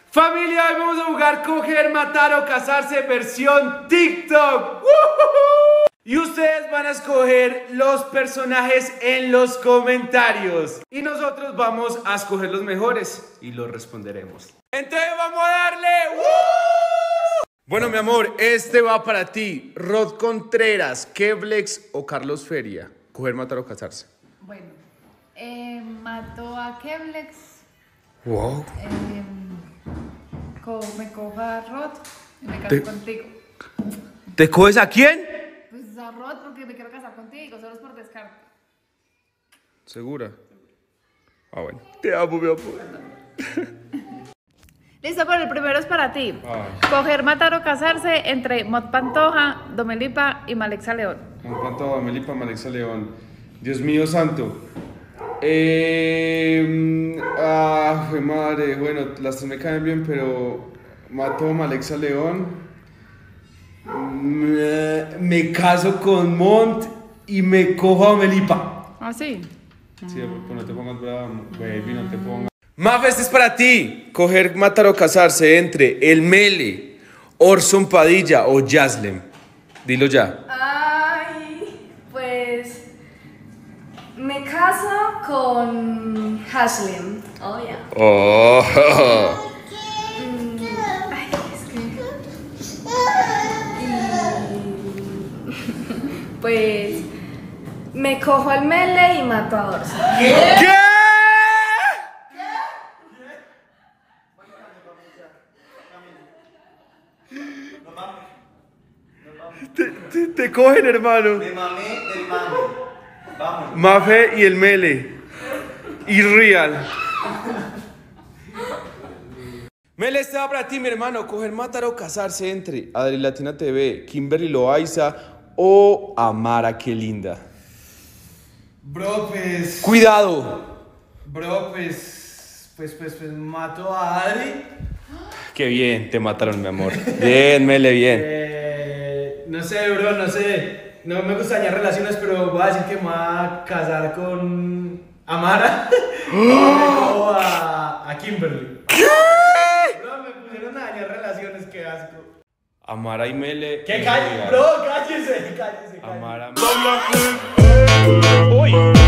Familia, hoy vamos a jugar coger, matar o casarse versión TikTok. Y ustedes van a escoger los personajes en los comentarios. Y nosotros vamos a escoger los mejores y los responderemos. Entonces vamos a darle. Bueno, mi amor, este va para ti. Rod Contreras, Kevlex o Carlos Feria. Coger, matar o casarse. Bueno, mato a Kevlex. Wow. Me cojo a Rod y me caso contigo. ¿Te coges a quién? Pues a Rod porque me quiero casar contigo, solo es por descarte. ¿Segura? Ah, bueno. Te amo, mi amor. Listo, pero el primero es para ti. Ay. Coger, matar o casarse entre Mod Pantoja, Domelipa y Malexa León. Mod Pantoja, Domelipa, Malexa León. Dios mío santo. Fue madre. Bueno, las tres me caen bien, pero mato a Malexa León. Me caso con Mont y me cojo a Domelipa. ¿Ah, sí? Sí, pues no te pongas brava, baby, no te pongas. Maf, este es para ti. Coger, matar o casarse entre el Mele, Orson Padilla o Yaslem. Dilo ya. Ay, pues me caso con Haslem. Oh, ya. Oh. Ay, es que... Pues me cojo al Mele y mato a Orson. ¿Qué? Te cogen, hermano. Me mamé del mame. Vamos. Mafe y el Mele. Y Real. Mele, estaba para ti, mi hermano. Coger, matar o casarse entre Adri Latina TV, Kimberly Loaiza o Amara, qué linda. Bro, pues. Cuidado. Bro, pues mato a Adri. Qué bien, te mataron, mi amor. Bien, Mele, bien. No sé, bro, no sé. No me gusta dañar relaciones, pero voy a decir que me voy a casar con Amara. Y me cojo a Kimberly. ¿Qué? Bro, me pusieron a dañar relaciones, qué asco. Amara y Mele. ¿Qué y calle? Real. Bro, cállese. Amara. Uy.